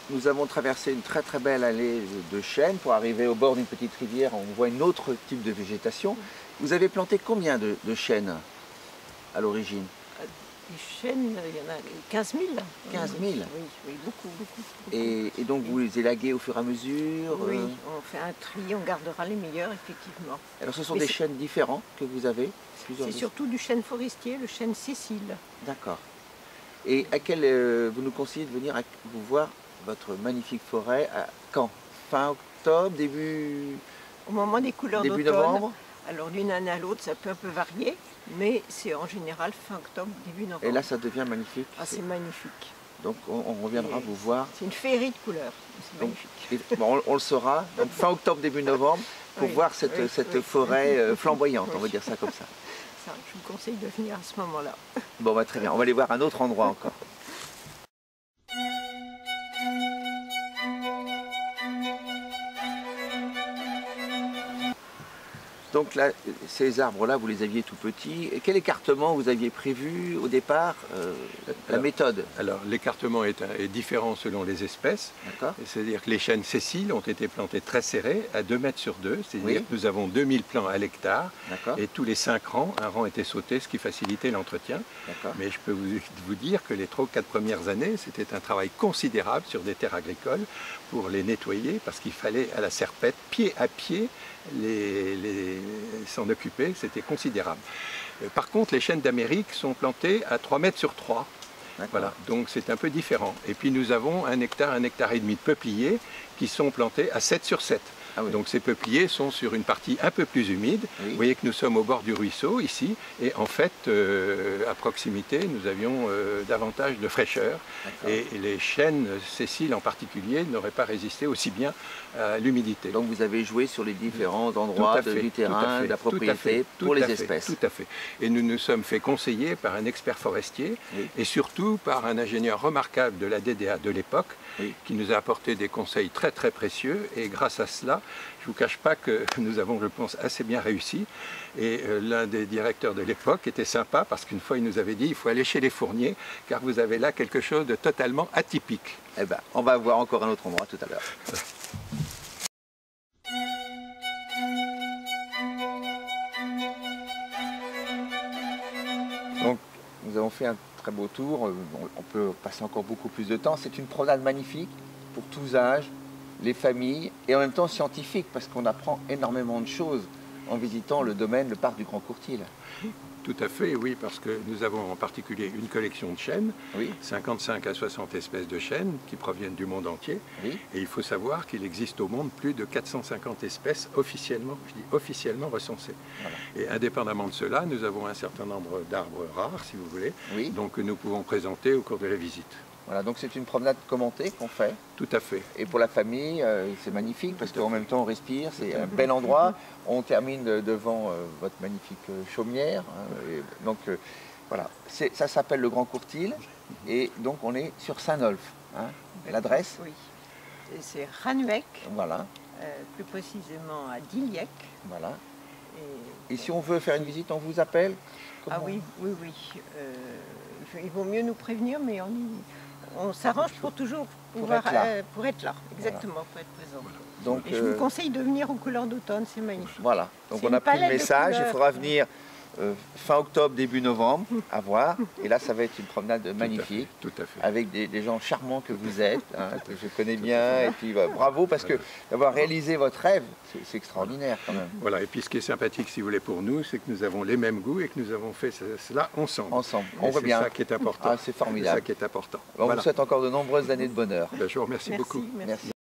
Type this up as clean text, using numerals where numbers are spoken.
nous avons traversé une très très belle allée de chênes pour arriver au bord d'une petite rivière. On voit un autre type de végétation. Vous avez planté combien de chênes à l'origine? Les chênes, il y en a 15 000. 15 000? Oui, beaucoup. Et donc vous les élaguez au fur et à mesure? Oui, on fait un tri, on gardera les meilleurs, effectivement. Alors ce sont des chênes différents que vous avez? C'est surtout du chêne forestier, le chêne Cécile. D'accord. Et vous nous conseillez de venir vous voir votre magnifique forêt quand? Fin octobre, début... Au moment des couleurs d'automne. Début novembre? Alors d'une année à l'autre, ça peut un peu varier, mais c'est en général fin octobre, début novembre. Et là, ça devient magnifique. Ah, c'est magnifique. Donc on reviendra vous voir. C'est une féerie de couleurs, c'est magnifique. Bon, on le saura, donc fin octobre, début novembre, pour voir cette forêt flamboyante, on va dire ça comme ça. Ça, je vous conseille de venir à ce moment-là. Bon, bah, très bien, on va aller voir un autre endroit encore. Donc là, ces arbres-là, vous les aviez tout petits. Et quel écartement vous aviez prévu au départ, la méthode? Alors l'écartement est différent selon les espèces. C'est-à-dire que les chênes Cécile ont été plantés très serrés, à 2 mètres sur 2. C'est-à-dire que nous avons 2000 plants à l'hectare. Et tous les 5 rangs, un rang était sauté, ce qui facilitait l'entretien. Mais je peux vous dire que les 3 ou 4 premières années, c'était un travail considérable sur des terres agricoles pour les nettoyer, parce qu'il fallait à la serpette, pied à pied, s'en occuper, c'était considérable. Par contre, les chênes d'Amérique sont plantés à 3 mètres sur 3. Voilà, donc c'est un peu différent. Et puis nous avons 1 hectare et demi de peupliers qui sont plantés à 7 sur 7. Donc ces peupliers sont sur une partie un peu plus humide. Vous voyez que nous sommes au bord du ruisseau ici, et en fait à proximité nous avions davantage de fraîcheur, et les chênes Cécile en particulier n'auraient pas résisté aussi bien à l'humidité. Donc vous avez joué sur les différents endroits du terrain, de la propriété pour les espèces. Tout à fait. Et nous nous sommes fait conseiller par un expert forestier et surtout par un ingénieur remarquable de la DDA de l'époque qui nous a apporté des conseils très très précieux, et grâce à cela, je ne vous cache pas que nous avons, je pense, assez bien réussi. Et l'un des directeurs de l'époque était sympa parce qu'une fois il nous avait dit: il faut aller chez les fourniers car vous avez là quelque chose de totalement atypique. Eh ben, on va voir encore un autre endroit tout à l'heure. Donc, nous avons fait un très beau tour. On peut passer encore beaucoup plus de temps. C'est une promenade magnifique pour tous âges, les familles, et en même temps scientifique, parce qu'on apprend énormément de choses en visitant le domaine, le parc du Grand Courtil. Tout à fait, oui, parce que nous avons en particulier une collection de chênes, 55 à 60 espèces de chênes qui proviennent du monde entier. Et il faut savoir qu'il existe au monde plus de 450 espèces officiellement, je dis officiellement recensées. Et indépendamment de cela, nous avons un certain nombre d'arbres rares, si vous voulez, donc que nous pouvons présenter au cours de la visite. Voilà, donc c'est une promenade commentée qu'on fait. Tout à fait. Et pour la famille, c'est magnifique parce qu'en même temps on respire, c'est un bel endroit. On termine devant votre magnifique chaumière. Donc voilà, ça s'appelle le Grand Courtil, et donc on est sur Saint-Nolff. L'adresse? Oui, c'est Ranuec, voilà. plus précisément à Diliec. Voilà. Et si on veut faire une visite, on vous appelle? Ah oui. Il vaut mieux nous prévenir, mais on s'arrange pour toujours pouvoir pour être là, exactement, pour être présent. Donc, et je vous conseille de venir aux couleurs d'automne, c'est magnifique. Voilà, donc on a pris le message, il faudra venir fin octobre, début novembre, à voir. Et là, ça va être une promenade magnifique, tout à fait. Avec des gens charmants que vous êtes, que je connais bien. Et puis bravo, parce que d'avoir réalisé votre rêve, c'est extraordinaire quand même. Voilà, et puis ce qui est sympathique, si vous voulez, pour nous, c'est que nous avons les mêmes goûts et que nous avons fait cela ensemble. On voit bien. C'est ça qui est important. C'est formidable. C'est ça qui est important. On vous souhaite encore de nombreuses années de bonheur. Je vous remercie beaucoup. Merci.